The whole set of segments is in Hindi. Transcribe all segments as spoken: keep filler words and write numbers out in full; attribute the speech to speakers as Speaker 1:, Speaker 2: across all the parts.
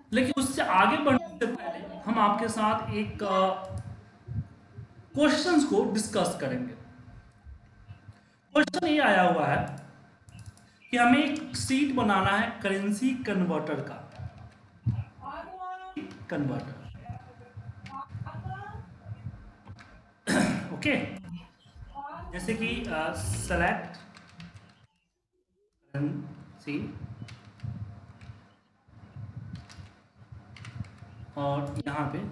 Speaker 1: लेकिन उससे आगे बढ़ने से पहले हम आपके साथ एक क्वेश्चंस को डिस्कस करेंगे। क्वेश्चन ये आया हुआ है कि हमें एक सीट बनाना है करेंसी कन्वर्टर का। Converter, okay. जैसे कि सेलेक्ट करेंसी, और यहाँ पे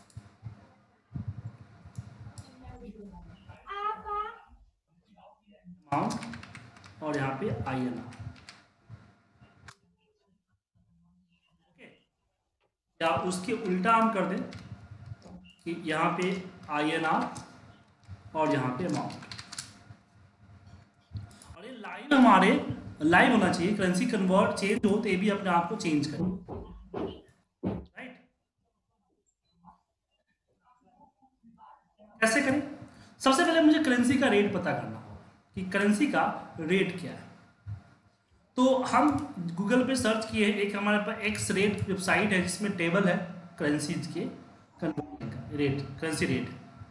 Speaker 1: अमाउंट, और यहाँ पे आई एन आर, ओके। या उसके उल्टा हम कर दें कि यहाँ पे आई एन आर और यहाँ पे अमाउंट, और ये लाइन हमारे लाइन होना चाहिए। करेंसी कन्वर्ट चेंज हो तो ये भी अपने आप को चेंज करें, राइट। कैसे करें? सबसे पहले मुझे करेंसी का रेट पता करना होगा कि करेंसी का रेट क्या है। तो हम गूगल पे सर्च किए, एक हमारे पास एक्स रेट वेबसाइट है जिसमें टेबल है करेंसीज के कन्वर्जन का रेट, करेंसी रेट,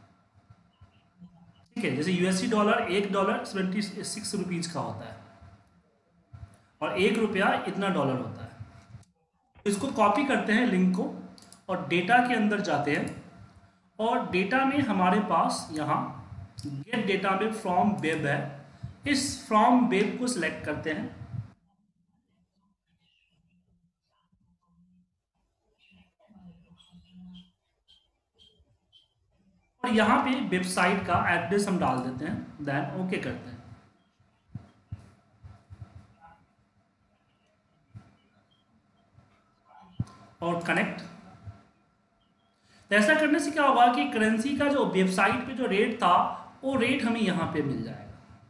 Speaker 1: ठीक है। जैसे यूएसडी डॉलर एक डॉलर सेवेंटी सिक्स रुपीज का होता है और एक रुपया इतना डॉलर होता है। इसको कॉपी करते हैं लिंक को और डेटा के अंदर जाते हैं, और डेटा में हमारे पास यहाँ गेट डेटा में फ्रॉम वेब है। इस फ्रॉम वेब को सिलेक्ट करते हैं, और यहाँ पे वेबसाइट का एड्रेस हम डाल देते हैं, देन ओके करते हैं। और कनेक्ट। ऐसा करने से क्या होगा कि करेंसी का जो वेबसाइट पे जो रेट था वो रेट हमें यहाँ पे मिल जाएगा।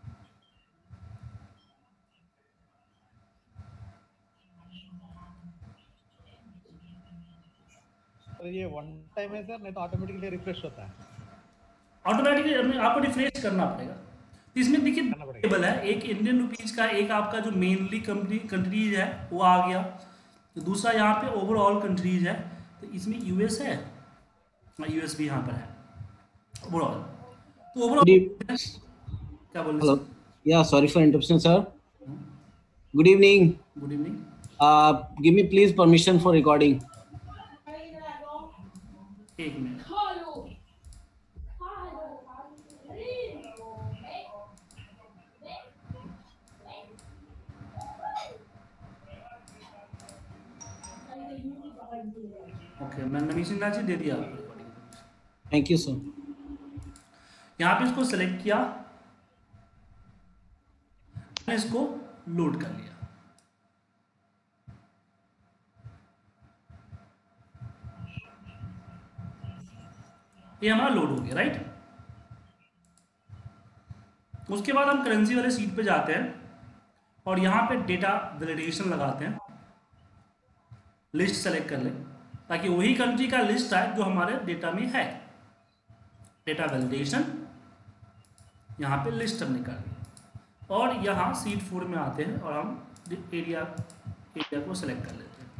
Speaker 2: तो ये वन टाइम है सर, नहीं तो ऑटोमेटिकली रिफ्रेश होता है?
Speaker 1: ऑटोमेटिकली आपको रिफ्रेश करना पड़ेगा। तो इसमें देखिए
Speaker 2: करना पड़ेगा।
Speaker 1: टेबल है, एक इंडियन रुपीज का, एक आपका जो मेनली कंट्री कंट्रीज है वो आ गया, तो दूसरा यहाँ पे ओवरऑल कंट्रीज है। तो इसमें यूएस है, यूएस भी यहाँ पर है ओवरऑल। तो
Speaker 3: Good
Speaker 1: ओवरऑल
Speaker 3: eve-
Speaker 1: क्या बोल रहे
Speaker 3: Hello. Yeah, sorry for interruption, sir. Good evening.
Speaker 1: Good evening.
Speaker 3: Uh, give me please permission for recording.
Speaker 1: एक मिनट, ओके। मैं नवीन सिन्हा जी दे दिया आपको रिकॉर्डिंग।
Speaker 3: Thank you, sir.
Speaker 1: यहाँ पे इसको सेलेक्ट किया, मैंने इसको लोड कर लिया। ये हमारा लोड हो गया, राइट। उसके बाद हम करेंसी वाले सीट पे जाते हैं और यहाँ पे डेटा वैलिडेशन लगाते हैं, लिस्ट सेलेक्ट कर लें ताकि वही कंट्री का लिस्ट आए जो हमारे डेटा में है। डेटा वैलिडेशन, यहाँ पे लिस्ट हमने कर ली, और यहाँ सीट फोर में आते हैं और हम एरिया एरिया को सेलेक्ट कर लेते हैं।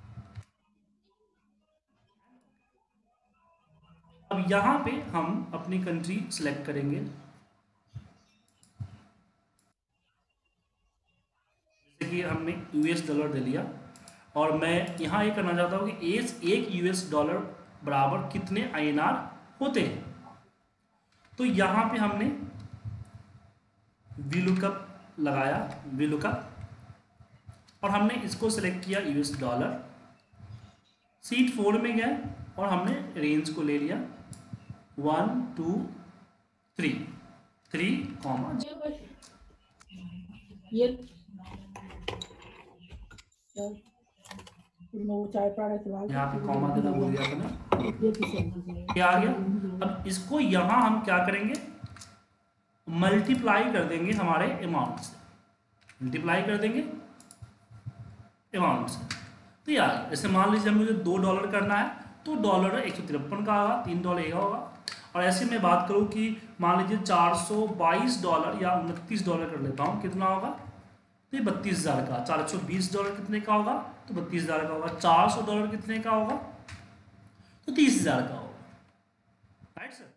Speaker 1: अब यहाँ पे हम अपनी कंट्री सेलेक्ट करेंगे, जैसे कि हमने यूएस डॉलर दे लिया, और मैं यहाँ ये करना चाहता हूँ कि एस एक यूएस डॉलर बराबर कितने आईएनआर होते हैं। तो यहाँ पे हमने वीलुकअप लगाया, वीलुकअप, और हमने इसको सेलेक्ट किया यूएस डॉलर। सीट फोर में गए और हमने रेंज को ले लिया one two three, three comma
Speaker 4: ये
Speaker 1: यहाँ पे कॉमा देना भूल गया था ना, क्या आ गया। अब इसको यहाँ हम क्या करेंगे, मल्टीप्लाई कर देंगे हमारे अमाउंट से, मल्टीप्लाई कर देंगे अमाउंट से। तो यार जैसे मान लीजिए मुझे दो डॉलर करना है तो डॉलर एक सौ तिरपन का होगा, तीन डॉलर एक होगा। और ऐसे मैं बात करूँ कि मान लीजिए चार सौ बाईस डॉलर या उनतीस डॉलर कर लेता हूँ, कितना होगा, तो ये बत्तीस हजार का, चार सौ बीस डॉलर कितने का होगा, तो बत्तीस हजार का होगा। चार सौ डॉलर कितने का होगा, तो तीस हजार का होगा। राइट सर,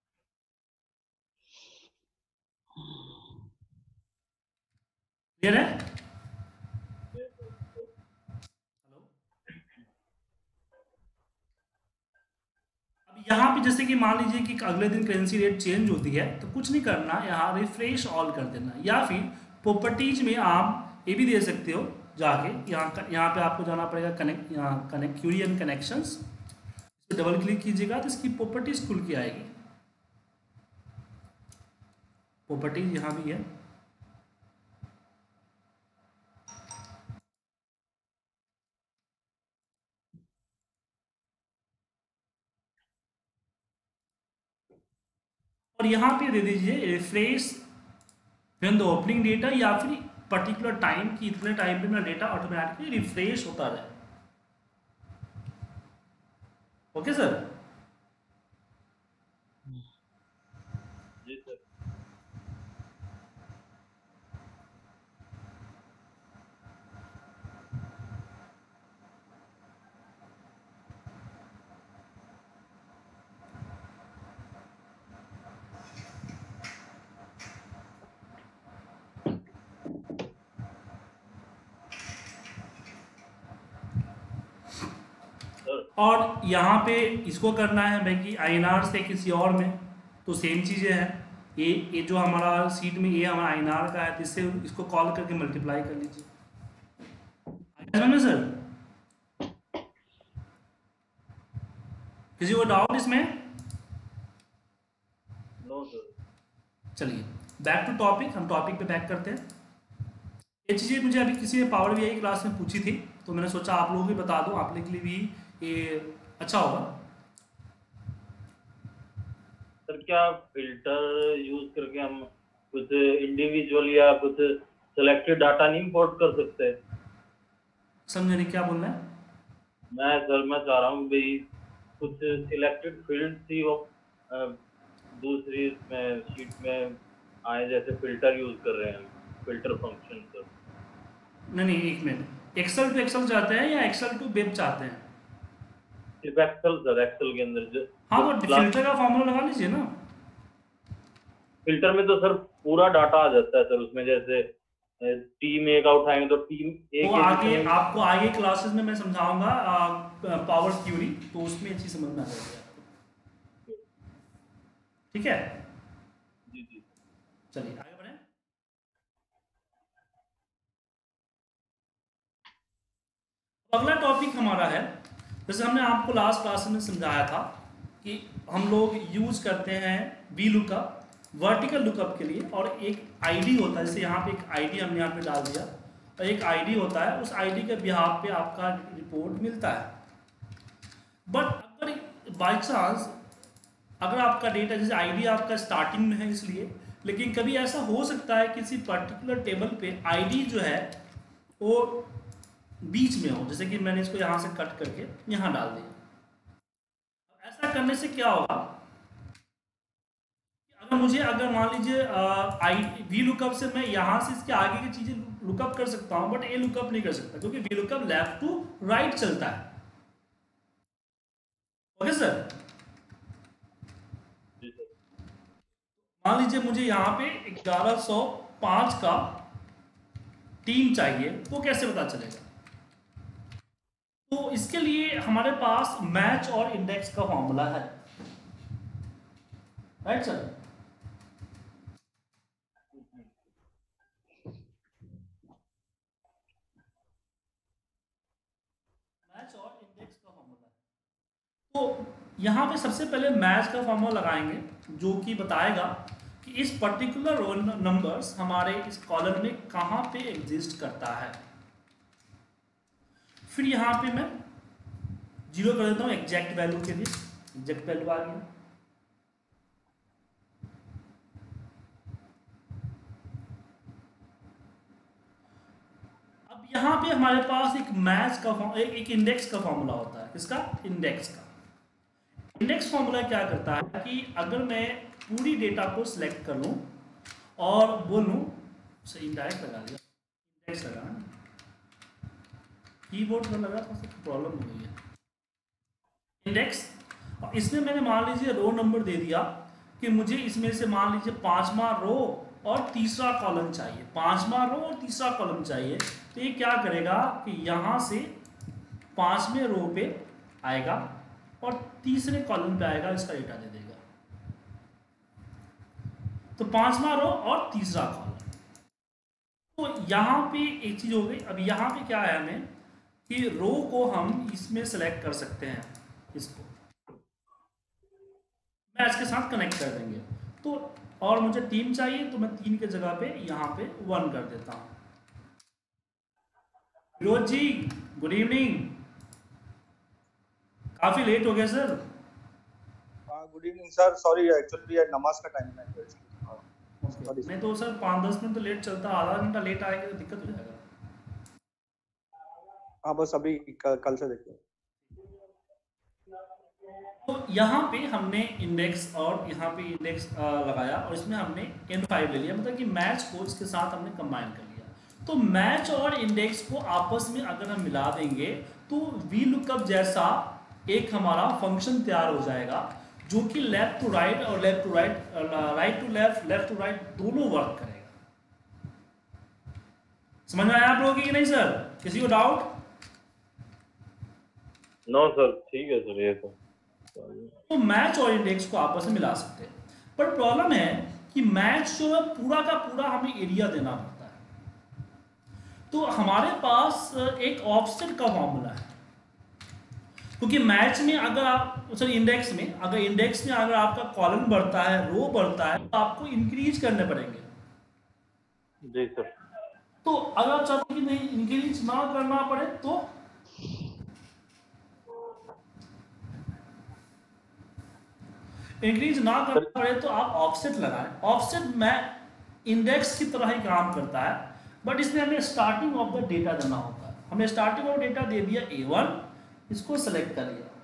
Speaker 1: क्लियर है? हेलो, अब यहाँ पे जैसे कि मान लीजिए कि अगले दिन करेंसी रेट चेंज होती है, तो कुछ नहीं करना, यहाँ रिफ्रेश ऑल कर देना, या फिर प्रॉपर्टीज में आप ये भी दे सकते हो जाके, यहाँ यहाँ पे आपको जाना पड़ेगा कनेक्ट, यहाँ connect query and connections, double click कीजिएगा तो इसकी प्रॉपर्टीज खुल के आएगी। प्रॉपर्टीज यहाँ भी है, और यहाँ पे दे दीजिए refresh when the opening data, या फिर पर्टिकुलर टाइम की इतने टाइम पे मेरा डेटा ऑटोमेटिकली रिफ्रेश होता रहे। ओके सर,
Speaker 4: जी सर।
Speaker 1: और यहाँ पे इसको करना है भाई कि आई एन आर से किसी और में, तो सेम चीज़ें हैं। ये ये जो हमारा सीट में ये हमारा आई एन आर का है, जिससे इसको कॉल करके मल्टीप्लाई कर लीजिए। समझ में सर? किसी को डाउट इसमें?
Speaker 4: No sir.
Speaker 1: चलिए बैक टू टॉपिक, हम टॉपिक पे बैक करते हैं। ये चीज़ें मुझे अभी किसी ने पावर बी आई क्लास में पूछी थी, तो मैंने सोचा आप लोगों को भी बता दूं, आप लोगों के लिए भी ये अच्छा होगा।
Speaker 4: सर क्या फिल्टर यूज करके हम कुछ इंडिविजुअल या कुछ सिलेक्टेड डाटा नहीं इंपोर्ट कर सकते?
Speaker 1: समझे नहीं क्या बोलना है?
Speaker 4: मैं सर मैं चाह रहा हूँ भाई कुछ सिलेक्टेड फील्ड थी वो अ, दूसरी में शीट में आए, जैसे फिल्टर यूज कर रहे हैं, फिल्टर फंक्शन सर।
Speaker 1: नहीं नहीं एक मिनट, एक्सेल टू एक्सेल चाहते हैं या एक्सेल टू वेब चाहते हैं?
Speaker 4: सिर्फ एक्सेल सर, एक्सेल के अंदर जो
Speaker 1: हाँ तो फिल्टर का फॉर्मूला लगा लीजिए ना।
Speaker 4: फिल्टर में तो सर पूरा डाटा आ जाता है सर उसमें, जैसे टीम ए का उठाएंगे तो टीम ए
Speaker 1: वो
Speaker 4: के
Speaker 1: आगे आपको आगे क्लासेस में मैं समझाऊंगा पावर क्यूरी, तो उसमें अच्छी समझ में आ जाएगी आपको। ठीक है,
Speaker 4: जी जी।
Speaker 1: चलिए आगे बढ़ें। अगला टॉपिक हमारा है, जैसे हमने आपको लास्ट क्लास में समझाया था कि हम लोग यूज करते हैं वी लुकअप वर्टिकल लुकअप के लिए, और एक आईडी होता है, जैसे यहाँ पे एक आईडी हमने यहाँ पे डाल दिया, और एक आईडी होता है, उस आईडी के बिहाफ पे आपका रिपोर्ट मिलता है। बट अगर बाई चांस अगर आपका डेटा, जैसे आईडी आपका स्टार्टिंग में है इसलिए, लेकिन कभी ऐसा हो सकता है किसी पर्टिकुलर टेबल पे आईडी जो है वो बीच में हो, जैसे कि मैंने इसको यहाँ से कट करके यहाँ डाल दिया। ऐसा करने से क्या होगा, अगर मुझे अगर मान लीजिए आई वी लुकअप से मैं यहाँ से इसके आगे की चीजें लुकअप कर सकता हूँ, बट ए लुकअप नहीं कर सकता, क्योंकि V lookup left to right चलता है। ओके सर, मान लीजिए मुझे यहाँ पे ग्यारह सौ पाँच का टीम चाहिए, तो कैसे पता चलेगा? तो इसके लिए हमारे पास मैच और इंडेक्स का फॉर्मूला है, राइट सर? मैच और इंडेक्स का फॉर्मूला है। तो यहाँ पे सबसे पहले मैच का फॉर्मूला लगाएंगे, जो कि बताएगा कि इस पर्टिकुलर रोल नंबर्स हमारे इस कॉलम में कहाँ पे एग्जिस्ट करता है। फिर यहाँ पे मैं जीरो कर देता हूँ एग्जैक्ट वैल्यू के लिए, एग्जैक्ट वैल्यू आ गया। अब यहाँ पे हमारे पास एक मैच का एक, एक इंडेक्स का फॉर्मूला होता है, इसका इंडेक्स का इंडेक्स फॉर्मूला क्या करता है कि अगर मैं पूरी डेटा को सिलेक्ट कर लूँ और बोलूँ, सही डायरेक्ट लगा दिया, इंडेक्स लगा ना, कीबोर्ड में लगा तो प्रॉब्लम हो गई है। इंडेक्स, और इसमें मैंने मान लीजिए रो नंबर दे दिया कि मुझे इसमें से मान लीजिए पांचवा रो और तीसरा कॉलम चाहिए, पांचवा रो और तीसरा कॉलम चाहिए। तो ये क्या करेगा कि यहाँ से पांचवें रो पे आएगा और तीसरे कॉलम पे आएगा, इसका डेटा दे देगा। तो पांचवा रो और तीसरा कॉलम। तो यहाँ पे एक चीज हो गई। अब यहाँ पे क्या है हमें कि रो को हम इसमें सेलेक्ट कर सकते हैं, इसको मैच के साथ कनेक्ट कर देंगे। तो और मुझे तीन चाहिए तो मैं तीन के जगह पे यहाँ पे वन कर देता हूँ। विरोध जी गुड इवनिंग, काफी लेट हो गया sir.
Speaker 5: Good evening sir, sorry actually ये नमाज का टाइम है।
Speaker 1: नहीं तो सर पाँच दस मिनट तो लेट चलता, आधा घंटा लेट आएगा तो दिक्कत हो जाएगा।
Speaker 5: हाँ बस अभी कल, कल से देखते हैं।
Speaker 1: तो यहाँ पे हमने इंडेक्स और यहाँ पे इंडेक्स लगाया और इसमें हमने एन फाइव ले लिया, मतलब कि मैच को इसके साथ हमने कंबाइन कर लिया। तो मैच और इंडेक्स को आपस में अगर हम मिला देंगे तो वी लुकअप जैसा एक हमारा फंक्शन तैयार हो जाएगा जो कि लेफ्ट टू राइट और left to right, right to left, left to right दोनों वर्क करेगा। समझ में आया आप लोगों की कि नहीं सर? किसी को डाउट?
Speaker 4: नो सर, ठीक है सर। ये तो
Speaker 1: तो मैच और इंडेक्स को आपस में मिला सकते हैं, पर प्रॉब्लम है कि मैच जो है पूरा का पूरा हमें एरिया देना पड़ता है। तो हमारे पास एक ऑफसेट का फॉर्मूला है, क्योंकि मैच में अगर आप सॉरी इंडेक्स में अगर इंडेक्स में अगर आपका कॉलम बढ़ता है, रो बढ़ता है, तो आपको इंक्रीज करने पड़ेंगे।
Speaker 4: जी सर।
Speaker 1: तो अगर आप चाहते हैं कि नहीं इंक्रीज ना करना पड़े तो इंक्रीज ना करना पड़े तो आप ऑफसेट लगाएं। ऑफसेट में इंडेक्स की तरह ही काम करता है, बट इसमें हमें स्टार्टिंग ऑफ द डेटा देना होता है। हमें स्टार्टिंग ऑफ डेटा दे दिया ए वन, इसको सेलेक्ट कर लिया।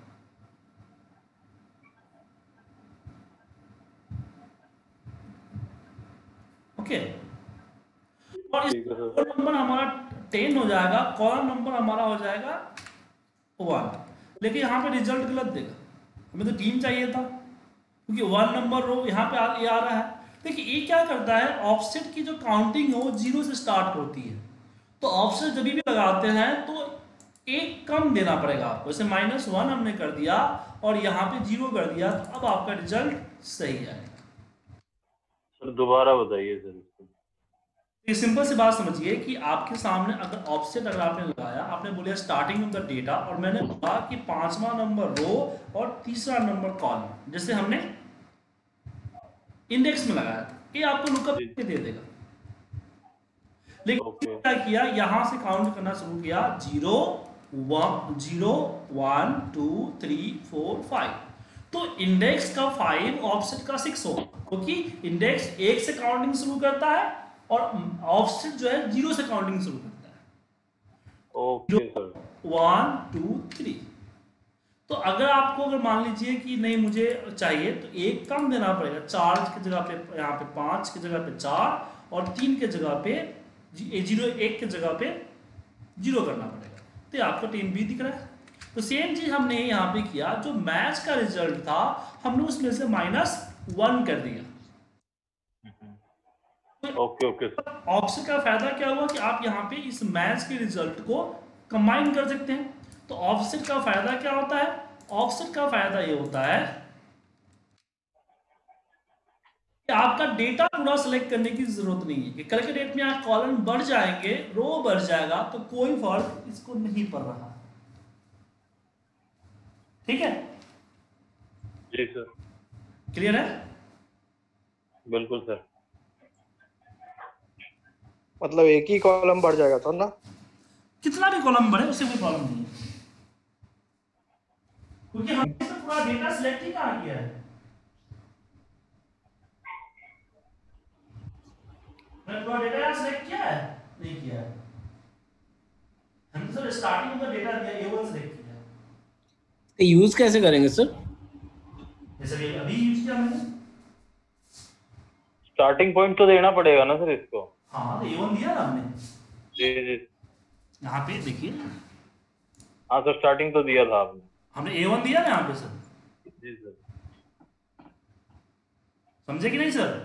Speaker 1: ओके, और इस कॉलम नंबर हमारा टेन हो जाएगा, कॉलम नंबर हमारा हो जाएगा वन, लेकिन यहाँ पे रिजल्ट गलत देगा। हमें तो टीम चाहिए था, क्योंकि वन नंबर रो यहाँ पे आ, ये आ रहा है। देखिए ये क्या करता है, ऑफसेट की जो काउंटिंग है वो जीरो से स्टार्ट होती है। तो ऑफसेट जब भी लगाते हैं तो एक कम देना पड़ेगा आपको। जैसे माइनस वन हमने कर दिया और यहाँ पे जीरो कर दिया, तो अब आपका रिजल्ट सही आएगा।
Speaker 4: सर दोबारा बताइए सर इसको।
Speaker 1: ये सिंपल सी बात समझिए कि आपके सामने अगर ऑफसेट अगर आपने लगाया, आपने बोलिया स्टार्टिंग ऑफ द डेटा, और मैंने बोला कि पांचवा नंबर रो और तीसरा नंबर कॉलम, जैसे हमने इंडेक्स में लगाया था, ये आपको लुकअप दे देगा। लेकिन
Speaker 4: okay.
Speaker 1: क्या किया, यहां से काउंट करना शुरू किया, zero one zero one two three four five. तो इंडेक्स का फाइव, ऑफसेट का सिक्स होगा, क्योंकि इंडेक्स एक से काउंटिंग शुरू करता है और ऑफसेट जो है जीरो से काउंटिंग शुरू करता है।
Speaker 4: Okay sir.
Speaker 1: One two three. तो अगर आपको अगर मान लीजिए कि नहीं मुझे चाहिए तो एक कम देना पड़ेगा, चार की जगह पे यहाँ पे पाँच की जगह पे चार और तीन के जगह पे जीरो, एक के जगह पे जीरो करना पड़ेगा। तो ये आपका टीम बी दिख रहा है। तो सेम चीज हमने यहाँ पे किया, जो मैच का रिजल्ट था हमने उसमें से माइनस वन कर दिया।
Speaker 4: Okay okay.
Speaker 1: ऑप्शन का फायदा क्या हुआ कि आप यहाँ पे इस मैच के रिजल्ट को कंबाइन कर सकते हैं। तो ऑफसेट का फायदा क्या होता है, ऑफसेट का फायदा ये होता है कि आपका डेटा पूरा सेलेक्ट करने की जरूरत नहीं है कि कल के डेट में आप कॉलम बढ़ जाएंगे, रो बढ़ जाएगा, तो कोई फर्क इसको नहीं पड़ रहा। ठीक है,
Speaker 4: जी सर।
Speaker 1: क्लियर है?
Speaker 5: बिल्कुल सर। मतलब एक ही कॉलम बढ़ जाएगा तो ना,
Speaker 1: कितना भी कॉलम बढ़े उससे कोई प्रॉब्लम नहीं है, क्योंकि हमने तो पूरा डेटा सिलेक्ट ही कहाँ किया है। मैंने पूरा डेटा यहाँ सिलेक्ट किया है? नहीं किया है। हमने सर स्टार्टिंग में डेटा दिया, ए वन सिलेक्ट किया।
Speaker 3: तो यूज कैसे करेंगे सर?
Speaker 1: जैसे ये अभी यूज किया मैंने।
Speaker 4: स्टार्टिंग पॉइंट तो देना पड़ेगा ना सर इसको।
Speaker 1: हाँ तो ए वन दिया ना हमने।
Speaker 4: जी जी
Speaker 1: यहाँ पे देखिए
Speaker 4: हाँ सर, स्टार्टिंग तो दिया था आपने।
Speaker 1: हमने ए वन दिया ना यहाँ पे सर,
Speaker 4: जी सर।
Speaker 1: समझे कि नहीं सर?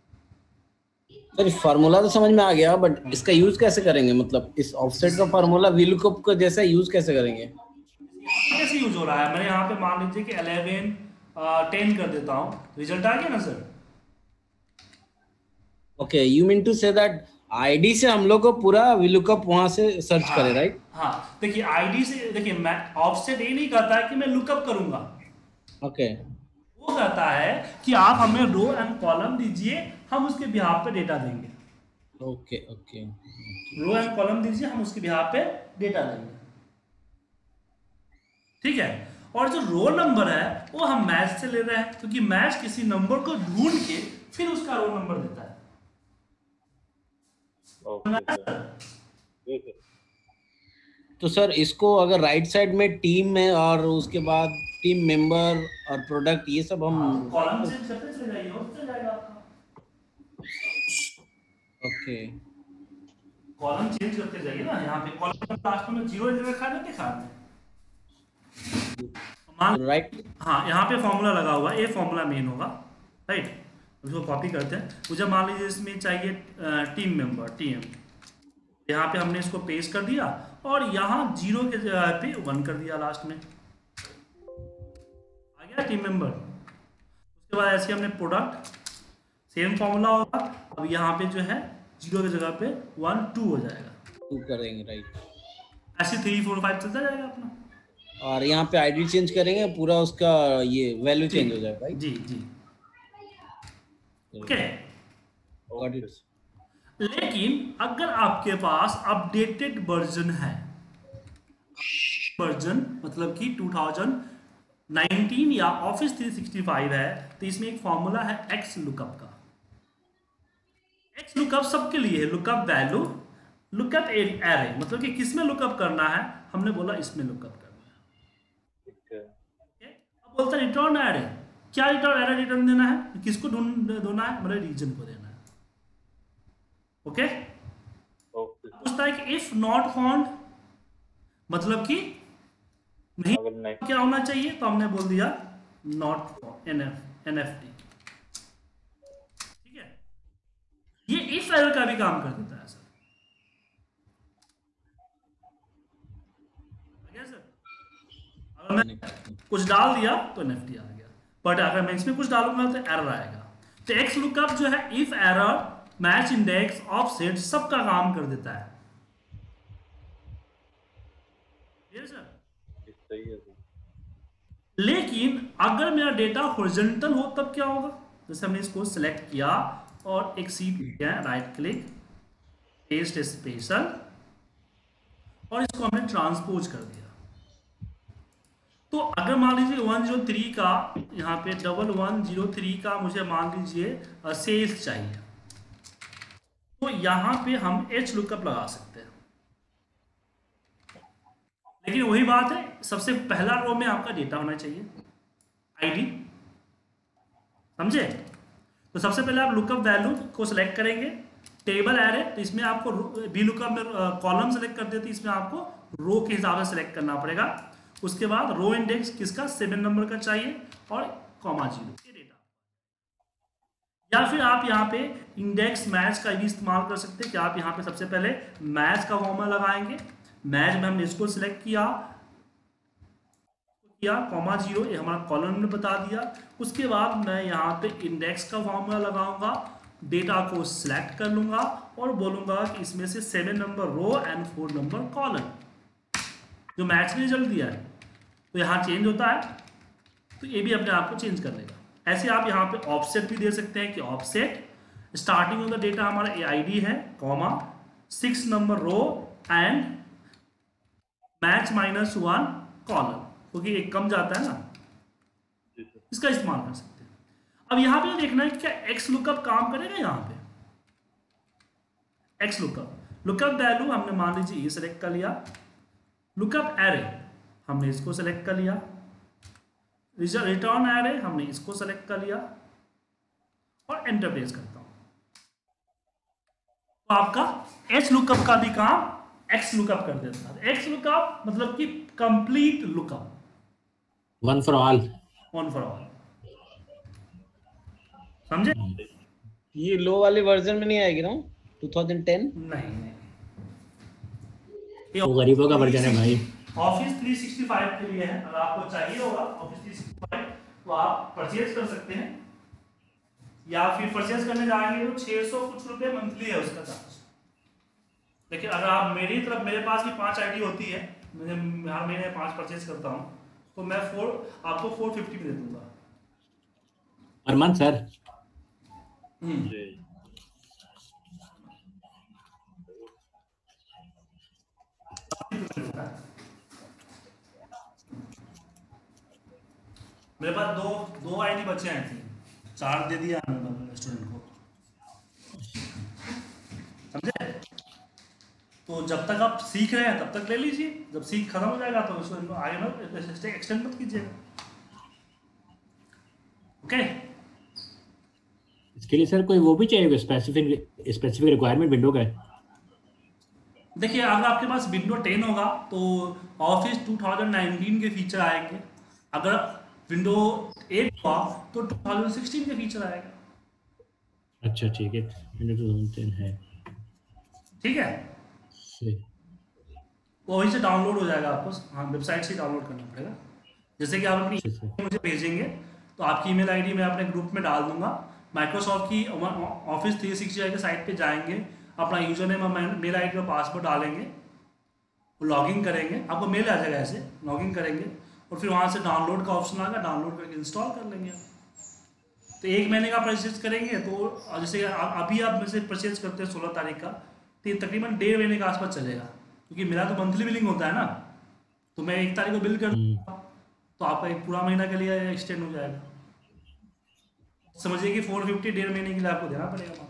Speaker 3: सर फार्मूला तो समझ में आ गया, बट इसका यूज कैसे करेंगे? मतलब इस ऑफसेट का फार्मूला वीलुकअप का जैसा यूज कैसे करेंगे?
Speaker 1: यहाँ पे कैसे यूज हो रहा है? मैंने यहाँ पे मान लीजिए कि इलेवन टेन कर देता हूँ, रिजल्ट आ गया ना sir?
Speaker 3: Okay, you mean to say that ID से हम लोग को पूरा वीलुकअप वहां से सर्च
Speaker 1: हाँ,
Speaker 3: करे, राइट?
Speaker 1: हाँ देखिए आईडी से, देखिए मैं ऑफसेट ये नहीं कहता है कि मैं लुकअप करूंगा,
Speaker 3: ओके
Speaker 1: वो कहता है कि आप हमें रो एंड कॉलम दीजिए, हम उसके बिहाफ पे डेटा देंगे।
Speaker 3: Okay okay
Speaker 1: row and column दीजिए, हम उसके बिहाफ पे डेटा देंगे, ठीक है। और जो रो नंबर है वो हम मैच से ले रहे हैं, क्योंकि मैच किसी नंबर को ढूंढ के फिर उसका रो नंबर देता है।
Speaker 4: Okay sir. जी सर।
Speaker 3: तो सर इसको अगर राइट साइड में टीम में और उसके बाद टीम मेंबर और प्रोडक्ट ये सब हम
Speaker 1: कॉलम चेंज करते चले जाइए और चल जाएगा आपका।
Speaker 3: ओके
Speaker 1: कॉलम चेंज करते जाइए ना, यहाँ पे कॉलम लास्ट में जीरो रखा है, दिखा है मान,
Speaker 3: राइट।
Speaker 1: हाँ यहाँ पे फॉर्मूला लगा हुआ है, ये फॉर्मूला मेन होगा, राइट। उसको कॉपी करते हैं। मुझे मान लीजिए इसमें चाहिए टीम मेंबर, टीएम, यहाँ पे हमने इसको पेस्ट कर दिया और यहाँ जीरो के जगह पे वन कर दिया लास्ट में, आ गया टीम मेंबर। उसके बाद ऐसे हमने प्रोडक्ट, सेम फॉर्मूला होगा, अब यहाँ पे जो है जीरो की जगह पे वन टू हो जाएगा,
Speaker 3: टू करेंगे, राइट।
Speaker 1: ऐसे थ्री फोर फाइव चलता जाएगा अपना।
Speaker 3: और यहाँ पे आईडी चेंज करेंगे, पूरा उसका ये वैल्यू चेंज हो जाएगा, राइट?
Speaker 1: जी जी ओके।
Speaker 3: Got it.
Speaker 1: लेकिन अगर आपके पास अपडेटेड वर्जन है, वर्जन मतलब कि टू थाउजेंड नाइनटीन या ऑफिस थ्री सिक्सटी फाइव है, तो इसमें एक फॉर्मूला है एक्स लुकअप का। एक्स लुकअप सबके लिए है, लुकअप वैल्यू, लुकअप एरे, मतलब कि किसमें लुकअप करना है, हमने बोला इसमें लुकअप करना है,
Speaker 4: ठीक है।
Speaker 1: okay? अब बोलता है रिटर्न एरे, क्या रिटर्न एरे रिटर्न देना है, किसको ढूंढ ढूंढना है, मतलब रीजन को देना है, ओके okay?
Speaker 4: Okay sir.
Speaker 1: पूछता है कि इफ नॉट फाउंड, मतलब कि नहीं,
Speaker 4: अगर नहीं
Speaker 1: क्या होना चाहिए, तो हमने बोल दिया नॉट एनएफ एनएफटी, ठीक है। ये इफ एरर का भी काम कर देता है सर, क्या सर? अगर मैं कुछ डाल दिया तो एनएफटी आ गया, बट अगर मैं इसमें कुछ डालूंगा तो एरर आएगा। तो एक्स लुकअप जो है if error match index offset सबका काम कर देता है, सर।
Speaker 4: सही है सर।
Speaker 1: लेकिन अगर मेरा डेटा हॉरिजॉन्टल हो तब क्या होगा? जैसे हमने इसको सिलेक्ट किया और एक सीट किया, राइट क्लिक, पेस्ट स्पेशल, और इसको हमने ट्रांसपोज कर दिया। तो अगर मान लीजिए वन जीरो थ्री का, यहाँ पे डबल वन जीरो थ्री का मुझे मान लीजिए सेल्स चाहिए, तो यहाँ पे हम एच लुकअप लगा सकते हैं। लेकिन वही बात है, सबसे पहला रो में आपका डेटा होना चाहिए, आईडी, समझे? तो सबसे पहले आप लुकअप वैल्यू को सिलेक्ट करेंगे, टेबल एरे, तो इसमें आपको वी लुकअप में कॉलम सेलेक्ट कर देते, इसमें आपको रो के हिसाब से सिलेक्ट करना पड़ेगा। उसके बाद रो इंडेक्स किसका, सेवन नंबर का चाहिए, और कॉमा जीरो ये डेटा। या फिर आप यहाँ पे इंडेक्स मैच का भी इस्तेमाल कर सकते हैं, कि आप यहाँ पे सबसे पहले मैच का फॉर्मूला लगाएंगे, मैच में हमने इसको सिलेक्ट किया किया कॉमा जीरो, ये हमारा कॉलम ने बता दिया। उसके बाद मैं यहाँ पे इंडेक्स का फॉर्मूला लगाऊंगा, डेटा को सिलेक्ट कर लूंगा और बोलूंगा कि इसमें से seven number row and four number column, जो मैच में रिजल्ट दिया है, तो यहाँ चेंज होता है, तो ये भी अपने आप को चेंज कर लेगा। ऐसे आप यहाँ पे ऑफसेट भी दे सकते हैं कि offset starting of the data हमारा ए आई डी है, comma six number row and match minus one column, क्योंकि एक कम जाता है ना, इसका इस्तेमाल कर सकते हैं। अब यहाँ पे देखना है कि क्या एक्स लुकअप काम करेगा। यहाँ पे एक्स लुकअप, लुकअप वैल्यू हमने मान लीजिए ये सेलेक्ट कर लिया, लुकअप एरे हमने इसको सेलेक्ट कर लिया, रिटर्न एरे हमने इसको सेलेक्ट कर लिया, और एंटर प्रेस करता हूं, तो आपका एच लुकअप का भी काम एक्स लुकअप कर देता है। एक्स लुकअप मतलब कि complete lookup,
Speaker 3: one for all,
Speaker 1: one for all, समझे?
Speaker 3: ये लो वाले वर्जन में नहीं आएगी ना टू थाउजेंड टेन?
Speaker 1: नहीं नहीं,
Speaker 3: वो गरीबों का वर्जन है भाई।
Speaker 1: ऑफिस थ्री सिक्सटी फाइव के लिए है, अगर आपको चाहिए होगा ऑफिस थ्री सिक्सटी फाइव तो आप परचेज कर सकते हैं, या फिर परचेज करने जाएंगे तो छह सौ कुछ रुपए मंथली है उसका चार्ज। लेकिन अगर आप मेरी तरफ, मेरे पास भी पांच आईडी होती है, मुझे हर महीने पांच परचेज करता हूँ, तो मैं फोर आपको फोर फिफ्टी में दे दूंगा
Speaker 3: पर मंथ सर।
Speaker 4: जी
Speaker 1: मेरे पास दो दो आईडी बचे हैं थी, चार दे दिया स्टूडेंट को, समझे? तो जब तक आप सीख रहे हैं तब तक ले लीजिए, जब सीख खत्म हो जाएगा तो उसको आगे मत एक्सटेंड मत कीजिएगा, ओके?
Speaker 3: इसके लिए सर कोई वो भी चाहिए स्पेसिफिक स्पेसिफिक रिक्वायरमेंट विंडो का है?
Speaker 1: देखिए अगर आपके पास विंडो टेन होगा तो ऑफिस टू थाउजेंड नाइनटीन के फीचर आएंगे, अगर विंडो एट हुआ तो टू थाउजेंड सिक्सटीन के फीचर आएगा।
Speaker 3: अच्छा ठीक है, विंडो टू थाउजेंड टेन है,
Speaker 1: ठीक है,
Speaker 3: सही।
Speaker 1: वो वहीं से डाउनलोड हो जाएगा आपको, हाँ वेबसाइट से डाउनलोड करना पड़ेगा। जैसे कि आप अपनी
Speaker 3: अच्छा, सर।
Speaker 1: मुझे भेजेंगे तो आपकी ईमेल आईडी मैं अपने ग्रुप में डाल दूंगा, माइक्रोसॉफ्ट की ऑफिस थ्री सिक्सटी फाइव के साइट पे जाएंगे, अपना यूजर नेम और मेल आईडी और पासवर्ड डालेंगे, लॉगिन करेंगे, आपको मेल आ जाएगा ऐसे, लॉगिन करेंगे और फिर वहाँ से डाउनलोड का ऑप्शन आएगा, डाउनलोड करके इंस्टॉल कर लेंगे। तो एक महीने का परचेज करेंगे तो जैसे अभी आप मेरे से परचेज करते हैं सोलह तारीख का, तो तकरीबन डेढ़ महीने के आसपास चलेगा, क्योंकि मेरा तो मंथली बिलिंग होता है ना, तो मैं एक तारीख को बिल कर दूँगा तो आपका एक पूरा महीना के लिए एक्सटेंड हो जाएगा। समझिए कि फोर फिफ्टी डेढ़ महीने के लिए आपको देना पड़ेगा मात्र।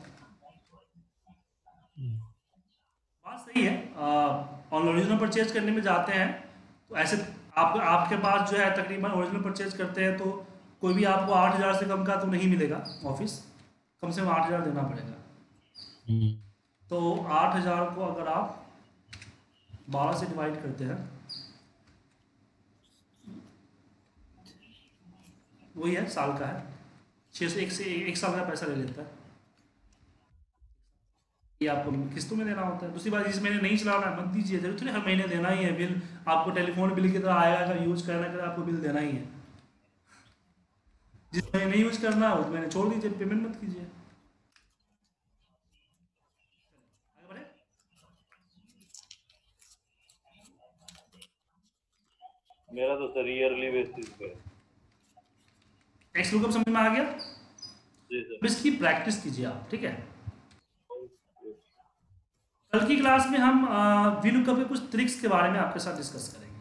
Speaker 1: बात सही है, ऑन ओरिजिनल परचेज करने में जाते हैं तो ऐसे आप आपके पास जो है तकरीबन ओरिजिनल परचेज करते हैं तो कोई भी आपको आठ हज़ार से कम का तो नहीं मिलेगा, ऑफिस कम से कम आठ हज़ार देना पड़ेगा। तो आठ हज़ार को अगर आप बारह से डिवाइड करते हैं, वही है साल का है, छः सौ एक से एक साल का पैसा ले लेता है, ये आपको किस्तों में देना होता है। दूसरी बात, जिस महीने नहीं चलाना है मत दीजिए, जरूर नहीं हर महीने देना ही है बिल, आपको टेलीफोन बिल की तरह आएगा, अगर यूज करना कर आपको बिल देना ही है। जिस महीने नहीं यूज करना उस महीने छोड़ दीजिए, पेमेंट मत कीजिए। आगे बढ़े,
Speaker 4: मेरा तो सर ईयरली बेसिस पे।
Speaker 1: एक्स लुकअप समझ में आ गया?
Speaker 4: जी सर।
Speaker 1: अब इसकी प्रैक्टिस कीजिए आप, ठीक है? कल की क्लास में हम वी लुकअप के कुछ ट्रिक्स के बारे में आपके साथ डिस्कस करेंगे।